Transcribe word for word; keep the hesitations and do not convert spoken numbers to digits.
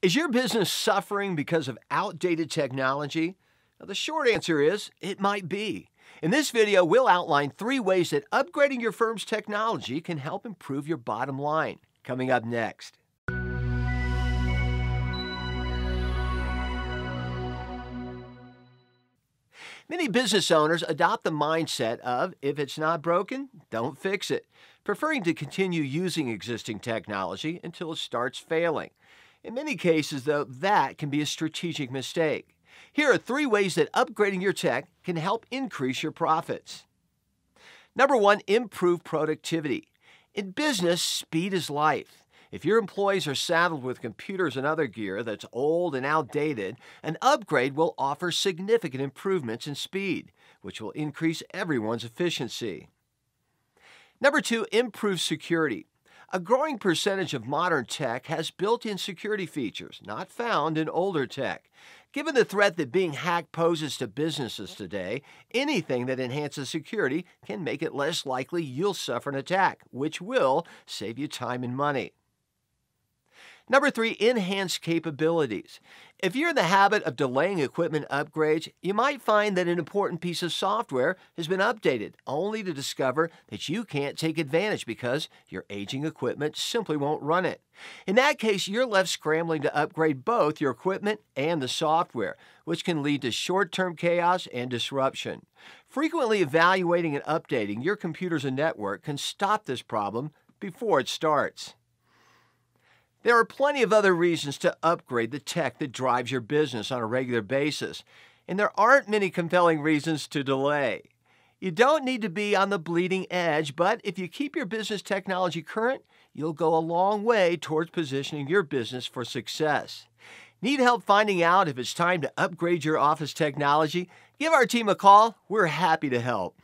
Is your business suffering because of outdated technology? Now, the short answer is it might be. In this video, we'll outline three ways that upgrading your firm's technology can help improve your bottom line. Coming up next. Many business owners adopt the mindset of, if it's not broken, don't fix it, preferring to continue using existing technology until it starts failing. In many cases, though, that can be a strategic mistake. Here are three ways that upgrading your tech can help increase your profits. Number one, improve productivity. In business, speed is life. If your employees are saddled with computers and other gear that's old and outdated, an upgrade will offer significant improvements in speed, which will increase everyone's efficiency. Number two, improve security. A growing percentage of modern tech has built-in security features not found in older tech. Given the threat that being hacked poses to businesses today, anything that enhances security can make it less likely you'll suffer an attack, which will save you time and money. Number three, enhance capabilities. If you're in the habit of delaying equipment upgrades, you might find that an important piece of software has been updated, only to discover that you can't take advantage because your aging equipment simply won't run it. In that case, you're left scrambling to upgrade both your equipment and the software, which can lead to short-term chaos and disruption. Frequently evaluating and updating your computers and network can stop this problem before it starts. There are plenty of other reasons to upgrade the tech that drives your business on a regular basis, and there aren't many compelling reasons to delay. You don't need to be on the bleeding edge, but if you keep your business technology current, you'll go a long way towards positioning your business for success. Need help finding out if it's time to upgrade your office technology? Give our team a call. We're happy to help.